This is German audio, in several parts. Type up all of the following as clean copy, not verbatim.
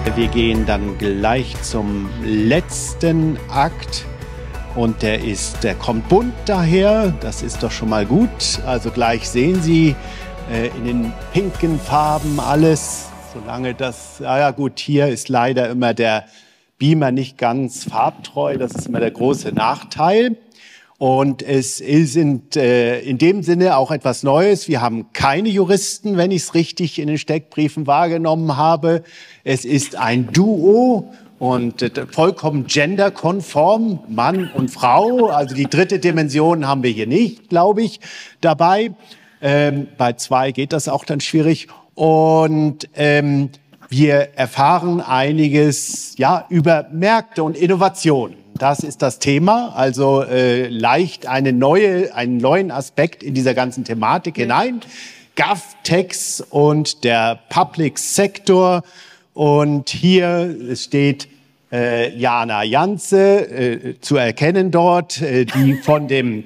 Wir gehen dann gleich zum letzten Akt und der kommt bunt daher, das ist doch schon mal gut. Also gleich sehen Sie in den pinken Farben alles, solange das, ja gut, hier ist leider immer der Beamer nicht ganz farbtreu, das ist immer der große Nachteil. Und es ist in dem Sinne auch etwas Neues. Wir haben keine Juristen, wenn ich es richtig in den Steckbriefen wahrgenommen habe. Es ist ein Duo und vollkommen genderkonform, Mann und Frau. Also die dritte Dimension haben wir hier nicht, glaube ich, dabei. Bei zwei geht das auch dann schwierig. Und wir erfahren einiges über Märkte und Innovation. Das ist das Thema, also leicht einen neuen Aspekt in dieser ganzen Thematik hinein. GovTechs und der Public Sector. Und hier steht Jana Janze zu erkennen dort, die von dem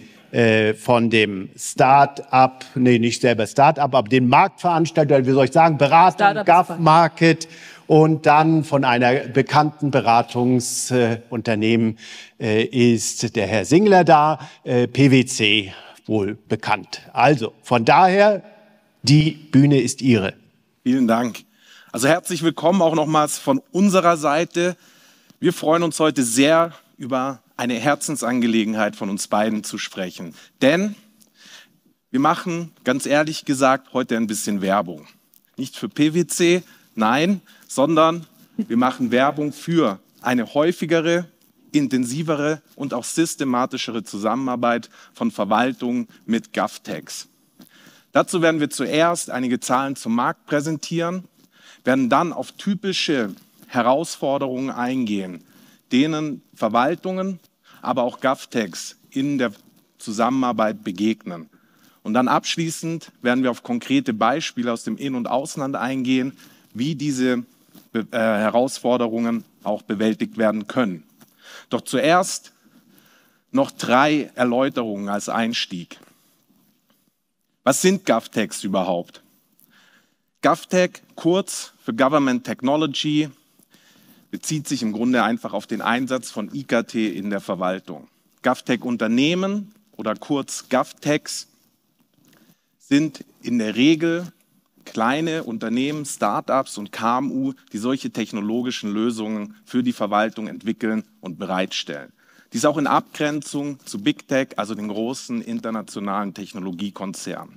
Start-up, nee, nicht selber Start-up, aber dem Marktveranstalter, wie soll ich sagen, Beratung, GovMarket. Und dann von einer bekannten Beratungsunternehmen ist der Herr Singler da, PwC wohl bekannt. Also von daher, die Bühne ist Ihre. Vielen Dank. Also herzlich willkommen auch nochmals von unserer Seite. Wir freuen uns heute sehr, über eine Herzensangelegenheit von uns beiden zu sprechen. Denn wir machen, ganz ehrlich gesagt, heute ein bisschen Werbung. Nicht für PwC, nein, sondern wir machen Werbung für eine häufigere, intensivere und auch systematischere Zusammenarbeit von Verwaltung mit GovTechs. Dazu werden wir zuerst einige Zahlen zum Markt präsentieren, werden dann auf typische Herausforderungen eingehen, denen Verwaltungen, aber auch GovTechs in der Zusammenarbeit begegnen. Und dann abschließend werden wir auf konkrete Beispiele aus dem In- und Ausland eingehen, wie diese Herausforderungen auch bewältigt werden können. Doch zuerst noch 3 Erläuterungen als Einstieg. Was sind GovTechs überhaupt? GovTech, kurz für Government Technology, bezieht sich im Grunde einfach auf den Einsatz von IKT in der Verwaltung. GovTech-Unternehmen oder kurz GovTechs sind in der Regel kleine Unternehmen, Start-ups und KMU, die solche technologischen Lösungen für die Verwaltung entwickeln und bereitstellen. Dies auch in Abgrenzung zu Big Tech, also den großen internationalen Technologiekonzernen.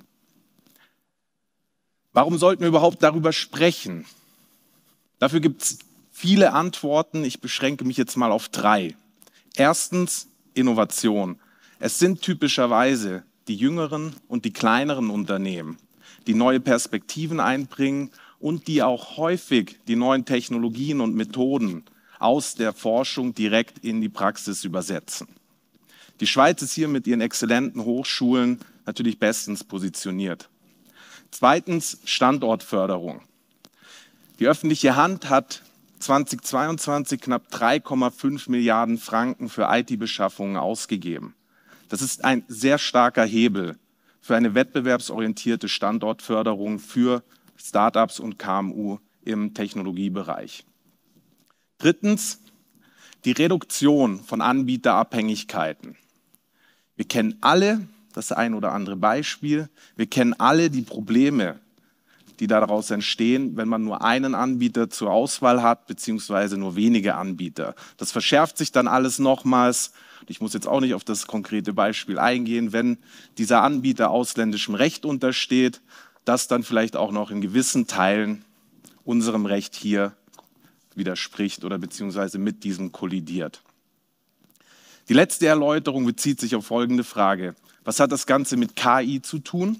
Warum sollten wir überhaupt darüber sprechen? Dafür gibt es viele Antworten. Ich beschränke mich jetzt mal auf 3. Erstens Innovation. Es sind typischerweise die jüngeren und die kleineren Unternehmen, die neue Perspektiven einbringen und die auch häufig die neuen Technologien und Methoden aus der Forschung direkt in die Praxis übersetzen. Die Schweiz ist hier mit ihren exzellenten Hochschulen natürlich bestens positioniert. Zweitens Standortförderung. Die öffentliche Hand hat 2022 knapp 3,5 Milliarden Franken für IT-Beschaffungen ausgegeben. Das ist ein sehr starker Hebel für eine wettbewerbsorientierte Standortförderung für Start-ups und KMU im Technologiebereich. Drittens, die Reduktion von Anbieterabhängigkeiten. Wir kennen alle das ein oder andere Beispiel. Wir kennen alle die Probleme, die daraus entstehen, wenn man nur einen Anbieter zur Auswahl hat, beziehungsweise nur wenige Anbieter. Das verschärft sich dann alles nochmals. Ich muss jetzt auch nicht auf das konkrete Beispiel eingehen, wenn dieser Anbieter ausländischem Recht untersteht, das dann vielleicht auch noch in gewissen Teilen unserem Recht hier widerspricht oder beziehungsweise mit diesem kollidiert. Die letzte Erläuterung bezieht sich auf folgende Frage. Was hat das Ganze mit KI zu tun?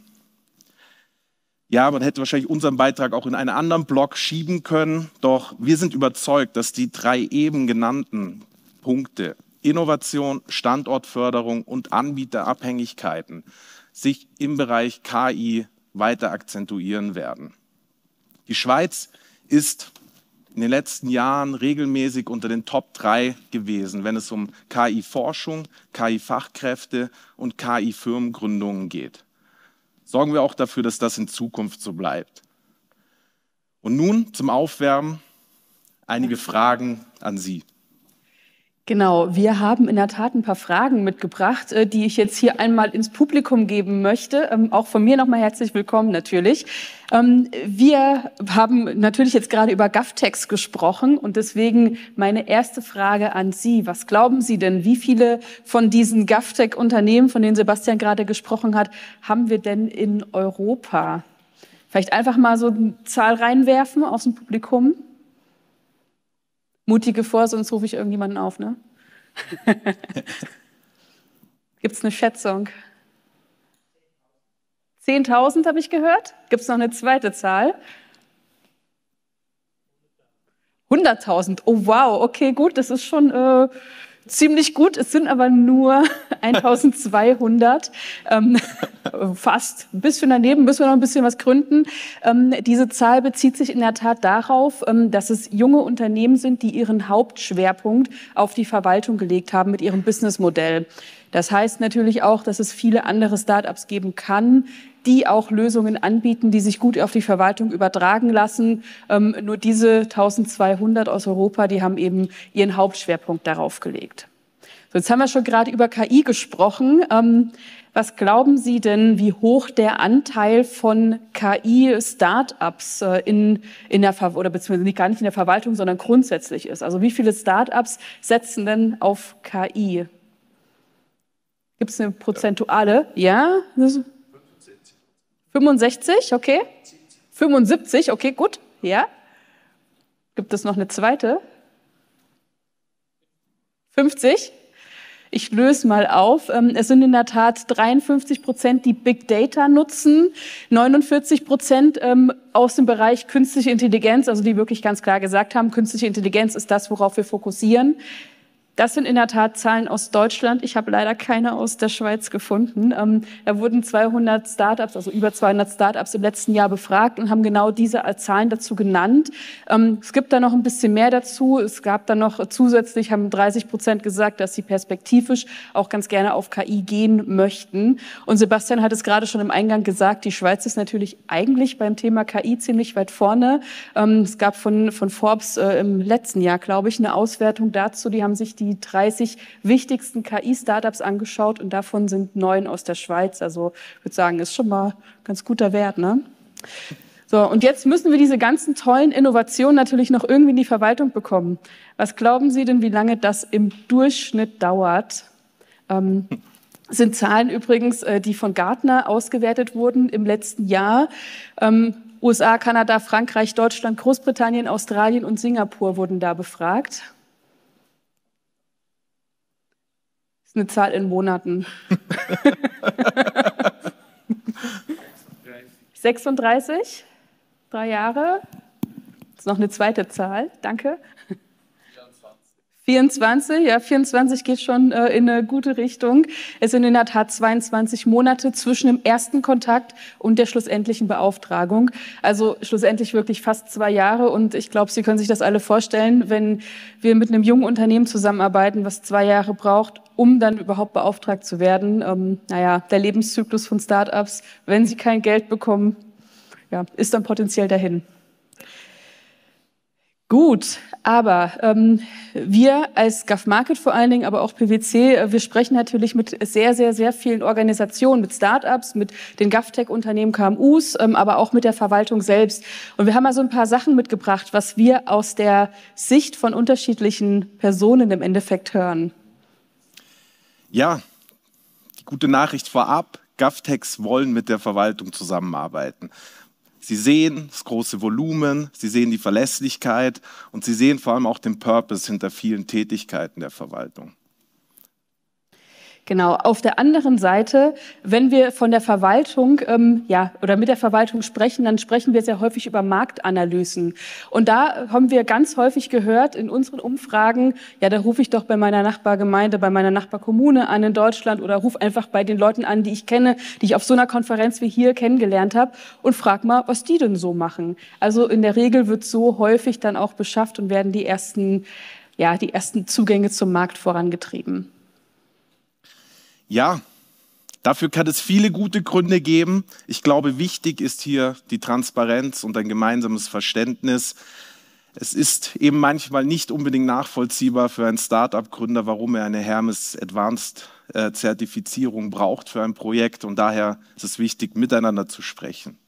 Ja, man hätte wahrscheinlich unseren Beitrag auch in einen anderen Block schieben können, doch wir sind überzeugt, dass die 3 eben genannten Punkte Innovation, Standortförderung und Anbieterabhängigkeiten sich im Bereich KI weiter akzentuieren werden. Die Schweiz ist in den letzten Jahren regelmäßig unter den Top 3 gewesen, wenn es um KI-Forschung, KI-Fachkräfte und KI-Firmengründungen geht. Sorgen wir auch dafür, dass das in Zukunft so bleibt. Und nun zum Aufwärmen einige Fragen an Sie. Genau, wir haben in der Tat ein paar Fragen mitgebracht, die ich jetzt hier einmal ins Publikum geben möchte. Auch von mir nochmal herzlich willkommen natürlich. Wir haben natürlich jetzt gerade über GovTex gesprochen und deswegen meine erste Frage an Sie. Was glauben Sie denn, wie viele von diesen GovTech-Unternehmen, von denen Sebastian gerade gesprochen hat, haben wir denn in Europa? Vielleicht einfach mal so eine Zahl reinwerfen aus dem Publikum. Mutige vor, sonst rufe ich irgendjemanden auf, ne? Gibt es eine Schätzung? 10.000 habe ich gehört. Gibt es noch eine zweite Zahl? 100.000. Oh wow, okay, gut, das ist schon ziemlich gut. Es sind aber nur 1.200. Fast ein bisschen daneben, müssen wir noch ein bisschen was gründen. Diese Zahl bezieht sich in der Tat darauf, dass es junge Unternehmen sind, die ihren Hauptschwerpunkt auf die Verwaltung gelegt haben mit ihrem Businessmodell. Das heißt natürlich auch, dass es viele andere Start-ups geben kann, die auch Lösungen anbieten, die sich gut auf die Verwaltung übertragen lassen. Nur diese 1.200 aus Europa, die haben eben ihren Hauptschwerpunkt darauf gelegt. So, jetzt haben wir schon gerade über KI gesprochen. Was glauben Sie denn, wie hoch der Anteil von KI-Start-ups in der oder beziehungsweise gar nicht in der Verwaltung, sondern grundsätzlich ist? Also wie viele Start-ups setzen denn auf KI? Gibt es eine prozentuale? Ja? 65, okay. 75, okay, gut. Ja. Gibt es noch eine zweite? 50? Ich löse mal auf. Es sind in der Tat 53%, die Big Data nutzen, 49% aus dem Bereich künstliche Intelligenz, also die wirklich ganz klar gesagt haben, künstliche Intelligenz ist das, worauf wir fokussieren. Das sind in der Tat Zahlen aus Deutschland. Ich habe leider keine aus der Schweiz gefunden. Da wurden 200 Startups, also über 200 Startups im letzten Jahr befragt und haben genau diese Zahlen dazu genannt. Es gibt da noch ein bisschen mehr dazu. Es gab da noch zusätzlich, haben 30% gesagt, dass sie perspektivisch auch ganz gerne auf KI gehen möchten. Und Sebastian hat es gerade schon im Eingang gesagt, die Schweiz ist natürlich eigentlich beim Thema KI ziemlich weit vorne. Es gab von Forbes im letzten Jahr, glaube ich, eine Auswertung dazu. Die haben sich die 30 wichtigsten KI-Startups angeschaut und davon sind 9 aus der Schweiz. Also ich würde sagen, ist schon mal ganz guter Wert, ne? So, und jetzt müssen wir diese ganzen tollen Innovationen natürlich noch irgendwie in die Verwaltung bekommen. Was glauben Sie denn, wie lange das im Durchschnitt dauert? Sind Zahlen übrigens, die von Gartner ausgewertet wurden im letzten Jahr. USA, Kanada, Frankreich, Deutschland, Großbritannien, Australien und Singapur wurden da befragt. Eine Zahl in Monaten. 36, 3 Jahre. Das ist noch eine zweite Zahl. Danke. 24, ja, 24 geht schon in eine gute Richtung. Es sind in der Tat 22 Monate zwischen dem ersten Kontakt und der schlussendlichen Beauftragung. Also schlussendlich wirklich fast 2 Jahre. Und ich glaube, Sie können sich das alle vorstellen, wenn wir mit einem jungen Unternehmen zusammenarbeiten, was 2 Jahre braucht, um dann überhaupt beauftragt zu werden. Der Lebenszyklus von Start-ups, wenn sie kein Geld bekommen, ja, ist dann potenziell dahin. Gut, aber wir als GovMarket vor allen Dingen, aber auch PwC, wir sprechen natürlich mit sehr, sehr, sehr vielen Organisationen, mit Startups, mit den GovTech-Unternehmen, KMUs, aber auch mit der Verwaltung selbst. Und wir haben mal so ein paar Sachen mitgebracht, was wir aus der Sicht von unterschiedlichen Personen im Endeffekt hören. Ja, die gute Nachricht vorab, GovTechs wollen mit der Verwaltung zusammenarbeiten. Sie sehen das große Volumen, sie sehen die Verlässlichkeit und sie sehen vor allem auch den Purpose hinter vielen Tätigkeiten der Verwaltung. Genau. Auf der anderen Seite, wenn wir von der Verwaltung oder mit der Verwaltung sprechen, dann sprechen wir sehr häufig über Marktanalysen. Und da haben wir ganz häufig gehört in unseren Umfragen, ja, da rufe ich doch bei meiner Nachbargemeinde, bei meiner Nachbarkommune an in Deutschland oder rufe einfach bei den Leuten an, die ich kenne, die ich auf so einer Konferenz wie hier kennengelernt habe und frag mal, was die denn so machen. Also in der Regel wird so häufig dann auch beschafft und werden die ersten Zugänge zum Markt vorangetrieben. Ja, dafür kann es viele gute Gründe geben. Ich glaube, wichtig ist hier die Transparenz und ein gemeinsames Verständnis. Es ist eben manchmal nicht unbedingt nachvollziehbar für einen Start-up-Gründer, warum er eine Hermes Advanced Zertifizierung braucht für ein Projekt. Und daher ist es wichtig, miteinander zu sprechen.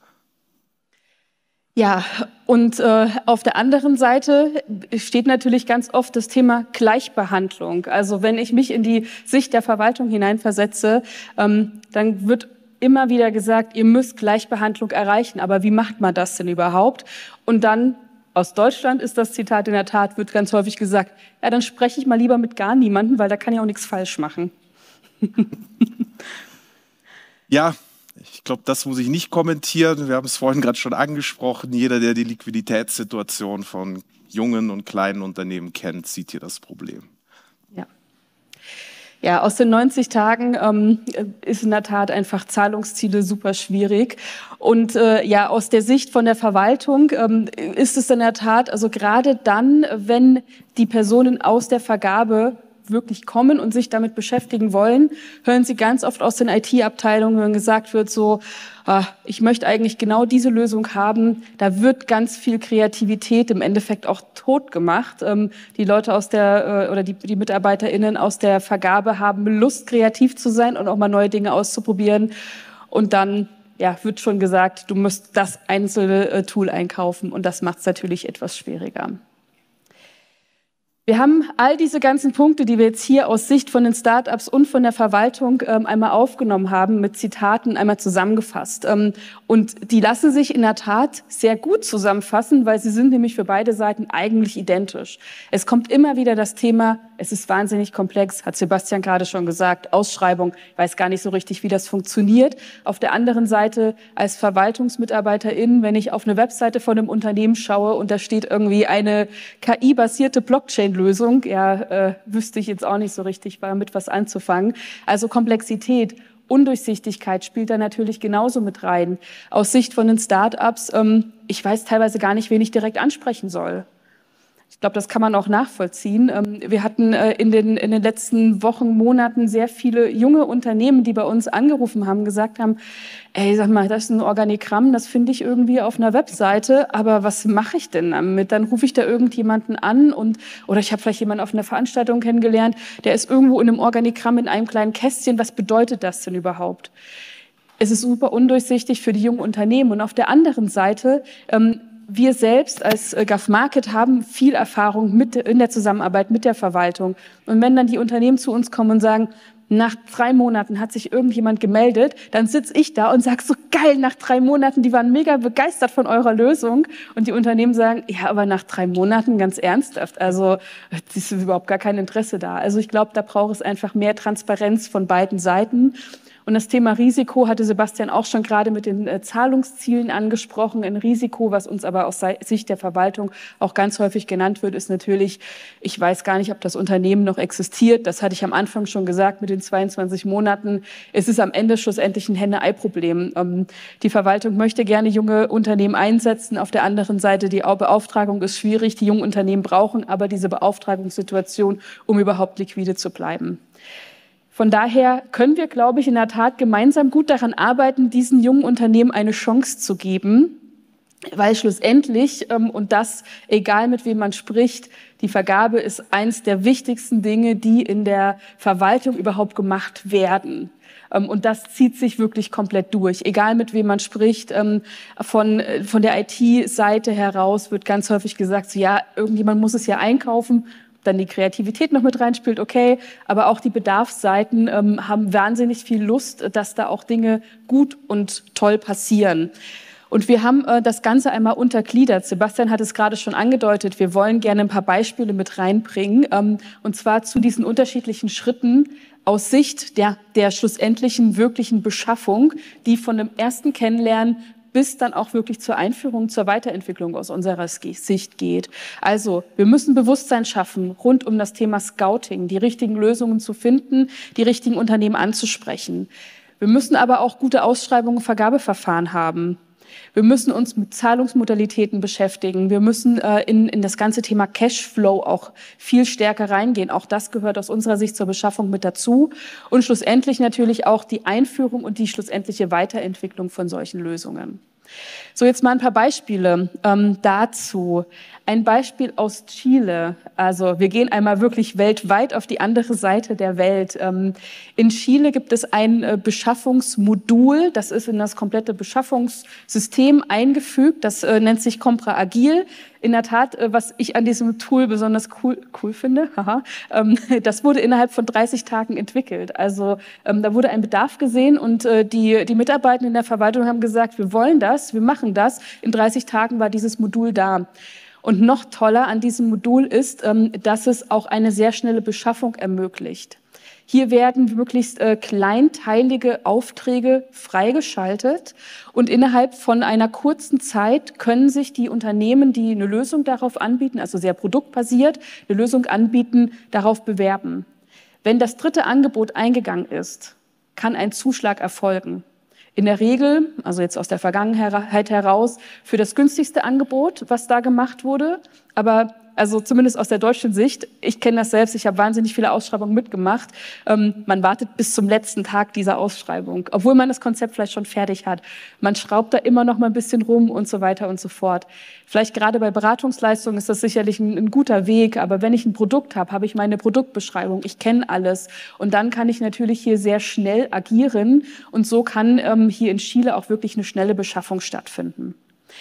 Ja, und auf der anderen Seite steht natürlich ganz oft das Thema Gleichbehandlung. Also wenn ich mich in die Sicht der Verwaltung hineinversetze, dann wird immer wieder gesagt, ihr müsst Gleichbehandlung erreichen. Aber wie macht man das denn überhaupt? Und dann aus Deutschland ist das Zitat in der Tat, wird ganz häufig gesagt, ja, dann spreche ich mal lieber mit gar niemandem, weil da kann ich auch nichts falsch machen. Ja, ich glaube, das muss ich nicht kommentieren. Wir haben es vorhin gerade schon angesprochen. Jeder, der die Liquiditätssituation von jungen und kleinen Unternehmen kennt, sieht hier das Problem. Ja, aus den 90 Tagen ist in der Tat einfach Zahlungsziele super schwierig. Und ja, aus der Sicht von der Verwaltung ist es in der Tat, also gerade dann, wenn die Personen aus der Vergabe wirklich kommen und sich damit beschäftigen wollen, hören Sie ganz oft aus den IT-Abteilungen, wenn gesagt wird so, ich möchte eigentlich genau diese Lösung haben. Da wird ganz viel Kreativität im Endeffekt auch tot gemacht. Die Leute aus der oder die MitarbeiterInnen aus der Vergabe haben Lust, kreativ zu sein und auch mal neue Dinge auszuprobieren. Und dann wird schon gesagt, du musst das einzelne Tool einkaufen und das macht es natürlich etwas schwieriger. Wir haben all diese ganzen Punkte, die wir jetzt hier aus Sicht von den Startups und von der Verwaltung einmal aufgenommen haben, mit Zitaten einmal zusammengefasst. Und die lassen sich in der Tat sehr gut zusammenfassen, weil sie sind nämlich für beide Seiten eigentlich identisch. Es kommt immer wieder das Thema, es ist wahnsinnig komplex, hat Sebastian gerade schon gesagt, Ausschreibung, weiß gar nicht so richtig, wie das funktioniert. Auf der anderen Seite als Verwaltungsmitarbeiterin, wenn ich auf eine Webseite von einem Unternehmen schaue und da steht irgendwie eine KI-basierte Blockchain-Lösung, wüsste ich jetzt auch nicht so richtig, damit was anzufangen. Also Komplexität, Undurchsichtigkeit spielt da natürlich genauso mit rein. Aus Sicht von den Start-ups, ich weiß teilweise gar nicht, wen ich direkt ansprechen soll. Ich glaube, das kann man auch nachvollziehen. Wir hatten in den letzten Wochen, Monaten sehr viele junge Unternehmen, die bei uns angerufen haben, gesagt haben, ey, sag mal, das ist ein Organigramm, das finde ich irgendwie auf einer Webseite, aber was mache ich denn damit? Dann rufe ich da irgendjemanden an oder ich habe vielleicht jemanden auf einer Veranstaltung kennengelernt, der ist irgendwo in einem Organigramm in einem kleinen Kästchen. Was bedeutet das denn überhaupt? Es ist super undurchsichtig für die jungen Unternehmen. Und auf der anderen Seite, wir selbst als GovMarket haben viel Erfahrung in der Zusammenarbeit mit der Verwaltung. Und wenn dann die Unternehmen zu uns kommen und sagen, nach 3 Monaten hat sich irgendjemand gemeldet, dann sitze ich da und sage so, geil, nach 3 Monaten, die waren mega begeistert von eurer Lösung. Und die Unternehmen sagen, ja, aber nach 3 Monaten ganz ernsthaft, also es ist überhaupt gar kein Interesse da. Also ich glaube, da braucht es einfach mehr Transparenz von beiden Seiten. Und das Thema Risiko hatte Sebastian auch schon gerade mit den Zahlungszielen angesprochen. Ein Risiko, was uns aber aus Sicht der Verwaltung auch ganz häufig genannt wird, ist natürlich, ich weiß gar nicht, ob das Unternehmen noch existiert. Das hatte ich am Anfang schon gesagt mit den 22 Monaten. Es ist am Ende schlussendlich ein Henne-Ei-Problem. Die Verwaltung möchte gerne junge Unternehmen einsetzen. Auf der anderen Seite, die Beauftragung ist schwierig. Die jungen Unternehmen brauchen aber diese Beauftragungssituation, um überhaupt liquide zu bleiben. Von daher können wir, glaube ich, in der Tat gemeinsam gut daran arbeiten, diesen jungen Unternehmen eine Chance zu geben, weil schlussendlich, und das egal mit wem man spricht, die Vergabe ist eins der wichtigsten Dinge, die in der Verwaltung überhaupt gemacht werden. Und das zieht sich wirklich komplett durch. Egal mit wem man spricht, von der IT-Seite heraus wird ganz häufig gesagt, so, ja, irgendjemand muss es ja einkaufen. Dann die Kreativität noch mit reinspielt, okay, aber auch die Bedarfsseiten haben wahnsinnig viel Lust, dass da auch Dinge gut und toll passieren. Und wir haben das Ganze einmal untergliedert. Sebastian hat es gerade schon angedeutet, wir wollen gerne ein paar Beispiele mit reinbringen, und zwar zu diesen unterschiedlichen Schritten aus Sicht der schlussendlichen wirklichen Beschaffung, die von dem ersten Kennenlernen bis dann auch wirklich zur Einführung, zur Weiterentwicklung aus unserer Sicht geht. Also wir müssen Bewusstsein schaffen rund um das Thema Scouting, die richtigen Lösungen zu finden, die richtigen Unternehmen anzusprechen. Wir müssen aber auch gute Ausschreibungen und Vergabeverfahren haben. Wir müssen uns mit Zahlungsmodalitäten beschäftigen. Wir müssen in das ganze Thema Cashflow auch viel stärker reingehen. Auch das gehört aus unserer Sicht zur Beschaffung mit dazu. Und schlussendlich natürlich auch die Einführung und die schlussendliche Weiterentwicklung von solchen Lösungen. So, jetzt mal ein paar Beispiele dazu. Ein Beispiel aus Chile. Also wir gehen einmal wirklich weltweit auf die andere Seite der Welt. In Chile gibt es ein Beschaffungsmodul, das ist in das komplette Beschaffungssystem eingefügt. Das nennt sich Compra Agil. In der Tat, was ich an diesem Tool besonders cool finde, das wurde innerhalb von 30 Tagen entwickelt. Also da wurde ein Bedarf gesehen und die Mitarbeitenden in der Verwaltung haben gesagt, wir wollen das, wir machen das. In 30 Tagen war dieses Modul da. Und noch toller an diesem Modul ist, dass es auch eine sehr schnelle Beschaffung ermöglicht. Hier werden möglichst kleinteilige Aufträge freigeschaltet und innerhalb von einer kurzen Zeit können sich die Unternehmen, die eine Lösung darauf anbieten, also sehr produktbasiert, eine Lösung anbieten, darauf bewerben. Wenn das dritte Angebot eingegangen ist, kann ein Zuschlag erfolgen. In der Regel, also jetzt aus der Vergangenheit heraus, für das günstigste Angebot, was da gemacht wurde. Aber also zumindest aus der deutschen Sicht, ich kenne das selbst, ich habe wahnsinnig viele Ausschreibungen mitgemacht. Man wartet bis zum letzten Tag dieser Ausschreibung, obwohl man das Konzept vielleicht schon fertig hat. Man schraubt da immer noch mal ein bisschen rum und so weiter und so fort. Vielleicht gerade bei Beratungsleistungen ist das sicherlich ein guter Weg, aber wenn ich ein Produkt habe, habe ich meine Produktbeschreibung, ich kenne alles und dann kann ich natürlich hier sehr schnell agieren und so kann hier in Chile auch wirklich eine schnelle Beschaffung stattfinden.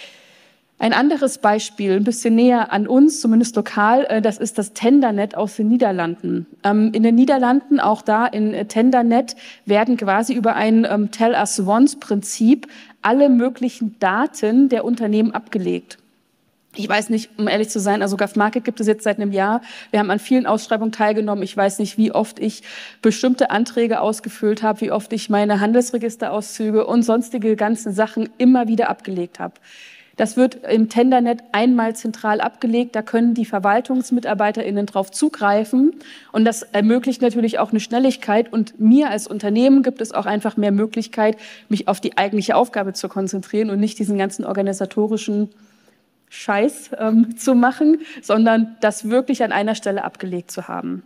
Ein anderes Beispiel, ein bisschen näher an uns, zumindest lokal, das ist das Tendernet aus den Niederlanden. In den Niederlanden, auch da in Tendernet, werden quasi über ein Tell-us-once-Prinzip alle möglichen Daten der Unternehmen abgelegt. Ich weiß nicht, um ehrlich zu sein, also GovMarket gibt es jetzt seit einem Jahr. Wir haben an vielen Ausschreibungen teilgenommen. Ich weiß nicht, wie oft ich bestimmte Anträge ausgefüllt habe, wie oft ich meine Handelsregisterauszüge und sonstige ganzen Sachen immer wieder abgelegt habe. Das wird im Tendernet einmal zentral abgelegt. Da können die VerwaltungsmitarbeiterInnen drauf zugreifen. Und das ermöglicht natürlich auch eine Schnelligkeit. Und mir als Unternehmen gibt es auch einfach mehr Möglichkeit, mich auf die eigentliche Aufgabe zu konzentrieren und nicht diesen ganzen organisatorischen Scheiß zu machen, sondern das wirklich an einer Stelle abgelegt zu haben.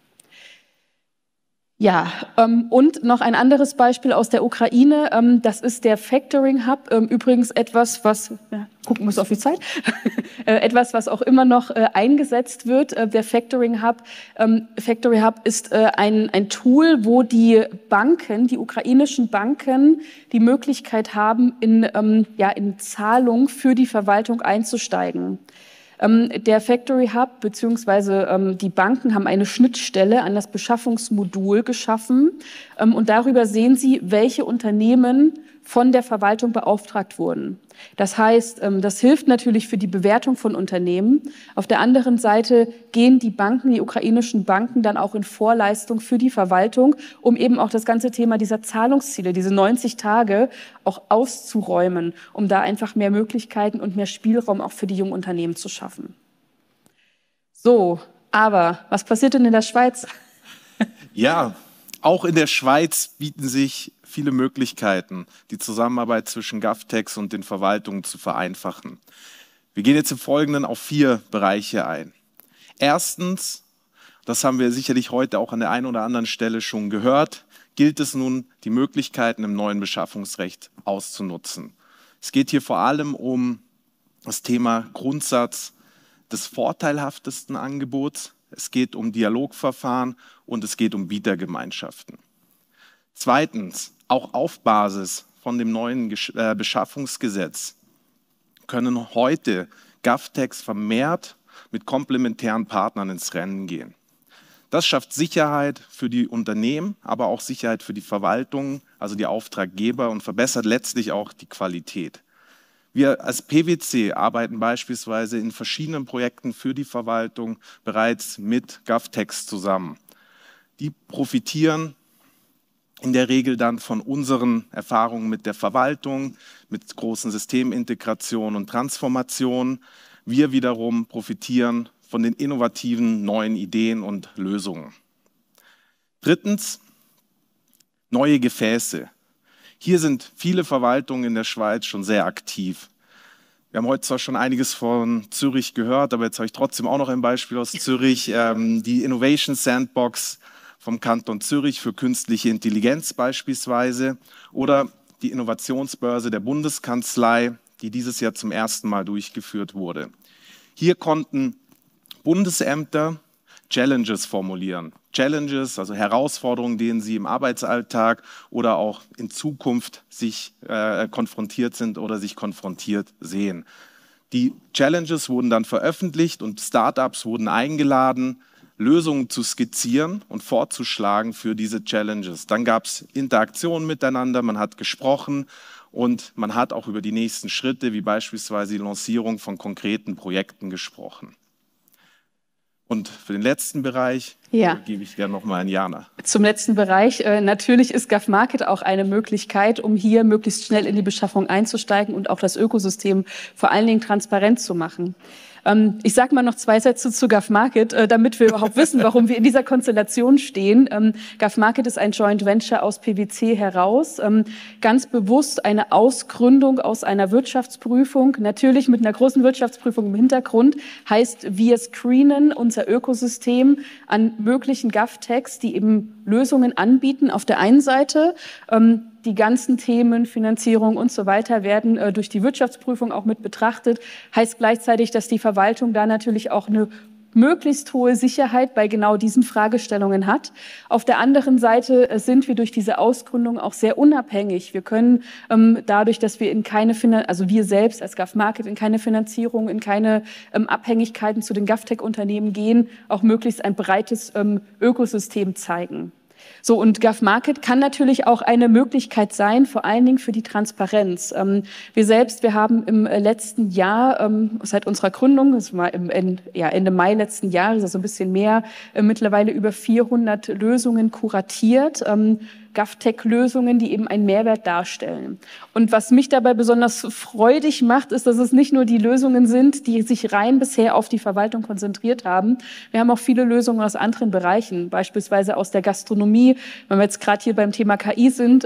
Ja, und noch ein anderes Beispiel aus der Ukraine, das ist der Factoring Hub, übrigens etwas, was, ja, gucken wir auf die Zeit, etwas, was auch immer noch eingesetzt wird, der Factoring Hub. Factoring Hub ist ein Tool, wo die Banken, die ukrainischen Banken, die Möglichkeit haben, in Zahlung für die Verwaltung einzusteigen. Der Factory Hub bzw. die Banken haben eine Schnittstelle an das Beschaffungsmodul geschaffen und darüber sehen sie, welche Unternehmen von der Verwaltung beauftragt wurden. Das heißt, das hilft natürlich für die Bewertung von Unternehmen. Auf der anderen Seite gehen die Banken, die ukrainischen Banken, dann auch in Vorleistung für die Verwaltung, um eben auch das ganze Thema dieser Zahlungsziele, diese 90 Tage, auch auszuräumen, um da einfach mehr Möglichkeiten und mehr Spielraum auch für die jungen Unternehmen zu schaffen. So, aber was passiert denn in der Schweiz? Ja, auch in der Schweiz bieten sich viele Möglichkeiten, die Zusammenarbeit zwischen GovTex und den Verwaltungen zu vereinfachen. Wir gehen jetzt im Folgenden auf 4 Bereiche ein. Erstens, das haben wir sicherlich heute auch an der einen oder anderen Stelle schon gehört, gilt es nun, die Möglichkeiten im neuen Beschaffungsrecht auszunutzen. Es geht hier vor allem um das Thema Grundsatz des vorteilhaftesten Angebots. Es geht um Dialogverfahren und es geht um Bietergemeinschaften. Zweitens, auch auf Basis von dem neuen Beschaffungsgesetz können heute GovTex vermehrt mit komplementären Partnern ins Rennen gehen. Das schafft Sicherheit für die Unternehmen, aber auch Sicherheit für die Verwaltung, also die Auftraggeber, und verbessert letztlich auch die Qualität. Wir als PwC arbeiten beispielsweise in verschiedenen Projekten für die Verwaltung bereits mit GovTex zusammen. Die profitieren in der Regel dann von unseren Erfahrungen mit der Verwaltung, mit großen Systemintegrationen und Transformationen. Wir wiederum profitieren von den innovativen neuen Ideen und Lösungen. Drittens, neue Gefäße. Hier sind viele Verwaltungen in der Schweiz schon sehr aktiv. Wir haben heute zwar schon einiges von Zürich gehört, aber jetzt habe ich trotzdem auch noch ein Beispiel aus Zürich, die Innovation Sandbox vom Kanton Zürich für künstliche Intelligenz beispielsweise oder die Innovationsbörse der Bundeskanzlei, die dieses Jahr zum ersten Mal durchgeführt wurde. Hier konnten Bundesämter Challenges formulieren. Challenges, also Herausforderungen, denen sie im Arbeitsalltag oder auch in Zukunft sich konfrontiert sind oder sich konfrontiert sehen. Die Challenges wurden dann veröffentlicht und Startups wurden eingeladen, Lösungen zu skizzieren und vorzuschlagen für diese Challenges. Dann gab es Interaktionen miteinander, man hat gesprochen und man hat auch über die nächsten Schritte, wie beispielsweise die Lancierung von konkreten Projekten gesprochen. Und für den letzten Bereich gebe ich gerne nochmal an Jana. Zum letzten Bereich. Natürlich ist GovMarket auch eine Möglichkeit, um hier möglichst schnell in die Beschaffung einzusteigen und auch das Ökosystem vor allen Dingen transparent zu machen. Ich sage mal noch 2 Sätze zu GovMarket, damit wir überhaupt wissen, warum wir in dieser Konstellation stehen. GovMarket ist ein Joint Venture aus PwC heraus, ganz bewusst eine Ausgründung aus einer Wirtschaftsprüfung, natürlich mit einer großen Wirtschaftsprüfung im Hintergrund, heißt, wir screenen unser Ökosystem an möglichen GovTechs, die eben Lösungen anbieten. Auf der einen Seite die ganzen Themen, Finanzierung und so weiter werden durch die Wirtschaftsprüfung auch mit betrachtet. Heißt gleichzeitig, dass die Verwaltung da natürlich auch eine möglichst hohe Sicherheit bei genau diesen Fragestellungen hat. Auf der anderen Seite sind wir durch diese Ausgründung auch sehr unabhängig. Wir können dadurch, dass wir also wir selbst als GovMarket in keine Finanzierung, in keine Abhängigkeiten zu den GovTech-Unternehmen gehen, auch möglichst ein breites Ökosystem zeigen. So, und GovMarket kann natürlich auch eine Möglichkeit sein, vor allen Dingen für die Transparenz. Wir haben im letzten Jahr, seit unserer Gründung, das war Ende Mai letzten Jahres, also ein bisschen mehr, mittlerweile über 400 Lösungen kuratiert. GovTech-Lösungen, die eben einen Mehrwert darstellen. Und was mich dabei besonders freudig macht, ist, dass es nicht nur die Lösungen sind, die sich rein bisher auf die Verwaltung konzentriert haben. Wir haben auch viele Lösungen aus anderen Bereichen, beispielsweise aus der Gastronomie. Wenn wir jetzt gerade hier beim Thema KI sind,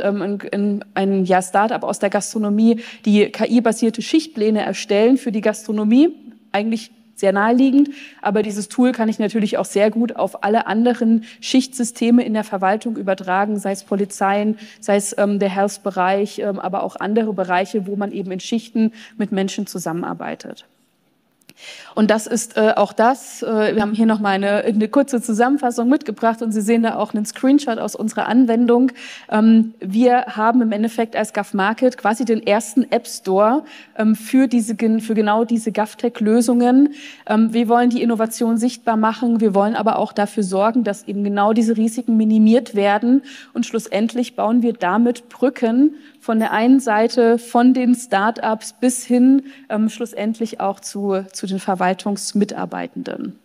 ein Startup aus der Gastronomie, die KI-basierte Schichtpläne erstellen für die Gastronomie, eigentlich sehr naheliegend, aber dieses Tool kann ich natürlich auch sehr gut auf alle anderen Schichtsysteme in der Verwaltung übertragen, sei es Polizeien, sei es der Health-Bereich, aber auch andere Bereiche, wo man eben in Schichten mit Menschen zusammenarbeitet. Und das ist auch das, wir haben hier nochmal eine kurze Zusammenfassung mitgebracht und Sie sehen da auch einen Screenshot aus unserer Anwendung. Wir haben im Endeffekt als GovMarket quasi den ersten App Store für genau diese GovTech-Lösungen. Wir wollen die Innovation sichtbar machen, wir wollen aber auch dafür sorgen, dass eben genau diese Risiken minimiert werden und schlussendlich bauen wir damit Brücken von der einen Seite von den Start-ups bis hin schlussendlich auch zu den Verwaltungsmitarbeitenden.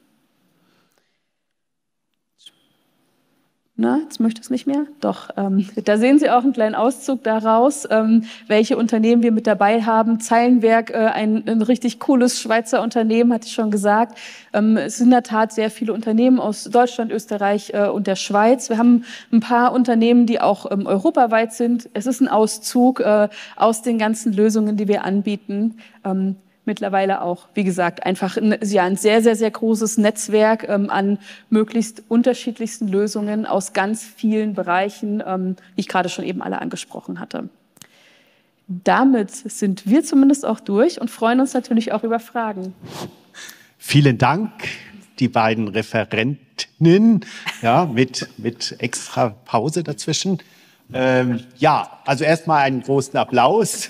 Na, jetzt möchte es nicht mehr? Doch, da sehen Sie auch einen kleinen Auszug daraus, welche Unternehmen wir mit dabei haben. Zeilenwerk, ein richtig cooles Schweizer Unternehmen, hatte ich schon gesagt. Es sind in der Tat sehr viele Unternehmen aus Deutschland, Österreich und der Schweiz. Wir haben ein paar Unternehmen, die auch europaweit sind. Es ist ein Auszug aus den ganzen Lösungen, die wir anbieten. Mittlerweile auch, wie gesagt, einfach ein sehr, sehr, sehr großes Netzwerk an möglichst unterschiedlichsten Lösungen aus ganz vielen Bereichen, die ich gerade schon eben alle angesprochen hatte. Damit sind wir zumindest auch durch und freuen uns natürlich auch über Fragen. Vielen Dank, die beiden Referentinnen, ja, mit extra Pause dazwischen. Ja, also erstmal einen großen Applaus.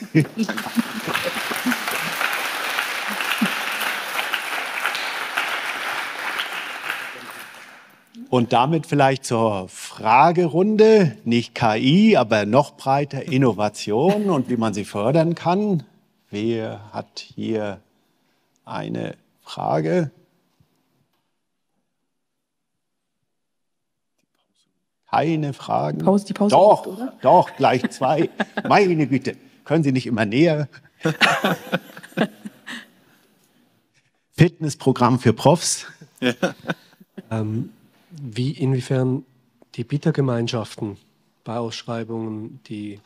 Und damit vielleicht zur Fragerunde, nicht KI, aber noch breiter Innovation und wie man sie fördern kann. Wer hat hier eine Frage? Keine Fragen? Die Pause doch, ist, oder? Doch, gleich 2. Meine Güte, können Sie nicht immer näher? Fitnessprogramm für Profs. Ja. Inwiefern die Bietergemeinschaften bei Ausschreibungen die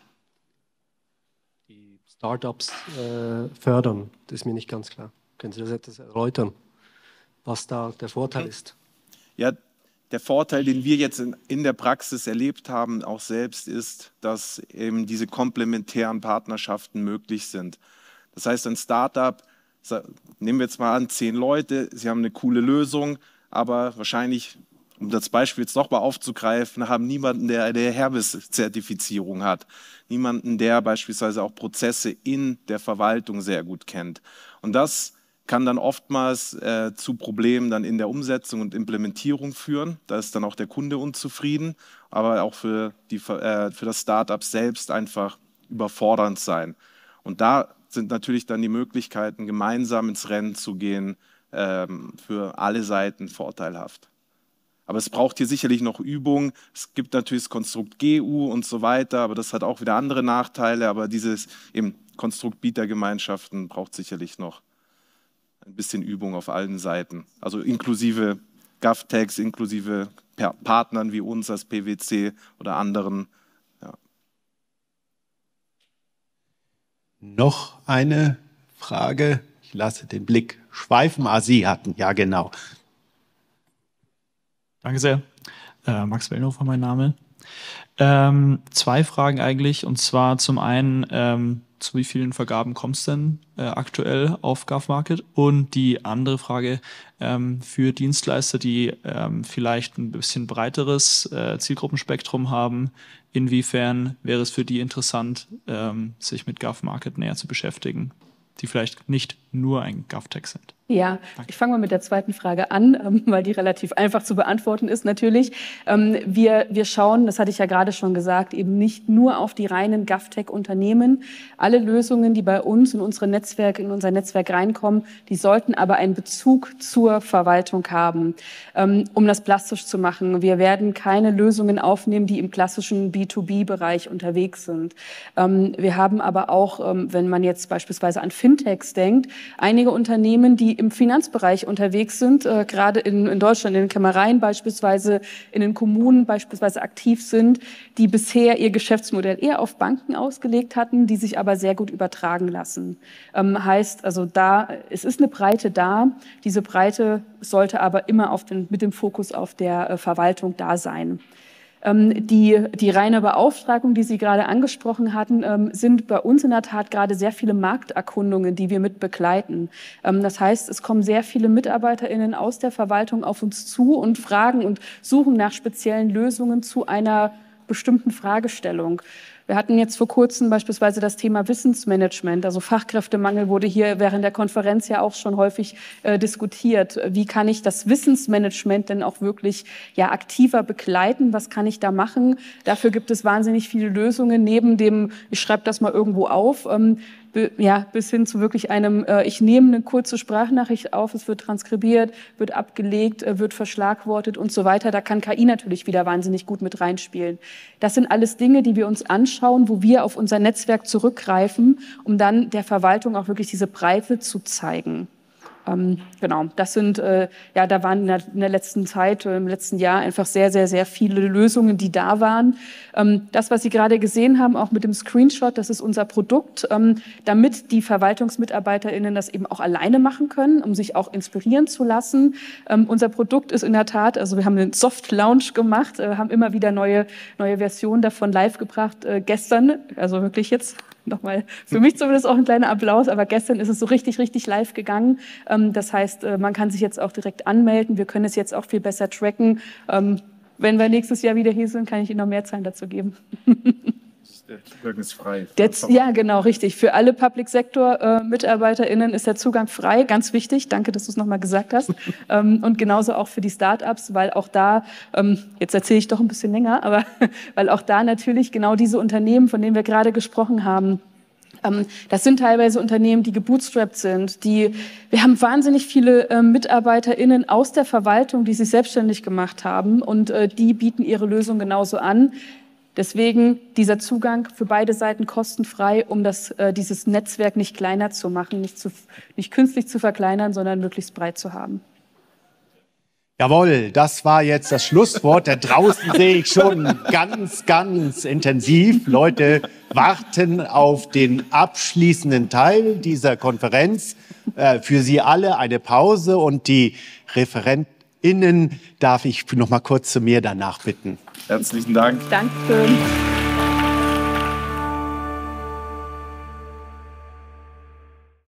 Startups fördern, das ist mir nicht ganz klar. Können Sie das etwas erläutern, was da der Vorteil ist? Ja, Der Vorteil, den wir jetzt in der Praxis erlebt haben, auch selbst, ist, dass eben diese komplementären Partnerschaften möglich sind. Das heißt, ein Startup, nehmen wir jetzt mal an, 10 Leute, sie haben eine coole Lösung, aber wahrscheinlich, um das Beispiel jetzt nochmal aufzugreifen, haben niemanden, der eine Hermes-Zertifizierung hat. Niemanden, der beispielsweise auch Prozesse in der Verwaltung sehr gut kennt. Und das kann dann oftmals zu Problemen dann in der Umsetzung und Implementierung führen. Da ist dann auch der Kunde unzufrieden, aber auch für das Startup selbst einfach überfordernd sein. Und da sind natürlich dann die Möglichkeiten, gemeinsam ins Rennen zu gehen, für alle Seiten vorteilhaft. Aber es braucht hier sicherlich noch Übung. Es gibt natürlich das Konstrukt GU und so weiter, aber das hat auch wieder andere Nachteile. Aber dieses eben Konstrukt Bietergemeinschaften braucht sicherlich noch ein bisschen Übung auf allen Seiten. Also inklusive GovTechs, inklusive Partnern wie uns als PwC oder anderen. Ja. Noch eine Frage. Ich lasse den Blick schweifen. Ah, Sie hatten, ja genau. Danke sehr. Max Wellnofer, mein Name. 2 Fragen eigentlich. Und zwar zum einen, zu wie vielen Vergaben kommt es denn aktuell auf GovMarket? Und die andere Frage für Dienstleister, die vielleicht ein bisschen breiteres Zielgruppenspektrum haben. Inwiefern wäre es für die interessant, sich mit GovMarket näher zu beschäftigen, die vielleicht nicht nur ein GovTech sind? Ja, ich fange mal mit der zweiten Frage an, weil die relativ einfach zu beantworten ist natürlich. Wir schauen, das hatte ich ja gerade schon gesagt, eben nicht nur auf die reinen GovTech-Unternehmen. Alle Lösungen, die bei uns in unser Netzwerk reinkommen, die sollten aber einen Bezug zur Verwaltung haben. Um das plastisch zu machen, wir werden keine Lösungen aufnehmen, die im klassischen B2B-Bereich unterwegs sind. Wir haben aber auch, wenn man jetzt beispielsweise an Fintechs denkt, einige Unternehmen, die im Finanzbereich unterwegs sind, gerade in Deutschland, in den Kämmereien beispielsweise, in den Kommunen beispielsweise aktiv sind, die bisher ihr Geschäftsmodell eher auf Banken ausgelegt hatten, die sich aber sehr gut übertragen lassen. Heißt also es ist eine Breite da, diese Breite sollte aber immer mit dem Fokus auf der Verwaltung da sein. Die reine Beauftragung, die Sie gerade angesprochen hatten, sind bei uns in der Tat gerade sehr viele Markterkundungen, die wir mit begleiten. Das heißt, es kommen sehr viele MitarbeiterInnen aus der Verwaltung auf uns zu und fragen und suchen nach speziellen Lösungen zu einer bestimmten Fragestellung. Wir hatten jetzt vor kurzem beispielsweise das Thema Wissensmanagement. Also Fachkräftemangel wurde hier während der Konferenz ja auch schon häufig diskutiert. Wie kann ich das Wissensmanagement denn auch wirklich aktiver begleiten? Was kann ich da machen? Dafür gibt es wahnsinnig viele Lösungen neben dem, ich schreibe das mal irgendwo auf, bis hin zu wirklich einem, ich nehme eine kurze Sprachnachricht auf, es wird transkribiert, wird abgelegt, wird verschlagwortet und so weiter. Da kann KI natürlich wieder wahnsinnig gut mit reinspielen. Das sind alles Dinge, die wir uns anschauen, wo wir auf unser Netzwerk zurückgreifen, um dann der Verwaltung auch wirklich diese Breite zu zeigen. Genau, das sind, da waren in der letzten Zeit, im letzten Jahr einfach sehr, sehr, sehr viele Lösungen, die da waren. Das, was Sie gerade gesehen haben, auch mit dem Screenshot, das ist unser Produkt, damit die VerwaltungsmitarbeiterInnen das eben auch alleine machen können, um sich auch inspirieren zu lassen. Unser Produkt ist in der Tat, also wir haben einen Soft Launch gemacht, haben immer wieder neue Versionen davon live gebracht. Gestern, also wirklich jetzt nochmal für mich zumindest auch ein kleiner Applaus, aber gestern ist es so richtig, richtig live gegangen. Das heißt, man kann sich jetzt auch direkt anmelden. Wir können es jetzt auch viel besser tracken. Wenn wir nächstes Jahr wieder hier sind, kann ich Ihnen noch mehr Zahlen dazu geben. Der Zugang ist frei. Ja, genau, richtig. Für alle Public-Sector-MitarbeiterInnen ist der Zugang frei. Ganz wichtig. Danke, dass du es nochmal gesagt hast. Und genauso auch für die Start-ups, weil auch da, jetzt erzähle ich doch ein bisschen länger, aber weil auch da natürlich genau diese Unternehmen, von denen wir gerade gesprochen haben, das sind teilweise Unternehmen, die gebootstrapped sind. Wir haben wahnsinnig viele MitarbeiterInnen aus der Verwaltung, die sich selbstständig gemacht haben und die bieten ihre Lösung genauso an. Deswegen dieser Zugang für beide Seiten kostenfrei, um dieses Netzwerk nicht kleiner zu machen, nicht künstlich zu verkleinern, sondern möglichst breit zu haben. Jawohl, das war jetzt das Schlusswort. Da draußen sehe ich schon ganz, ganz intensiv. Leute warten auf den abschließenden Teil dieser Konferenz. Für Sie alle eine Pause und die innen darf ich noch mal kurz zu mir danach bitten. Herzlichen Dank. Dankeschön.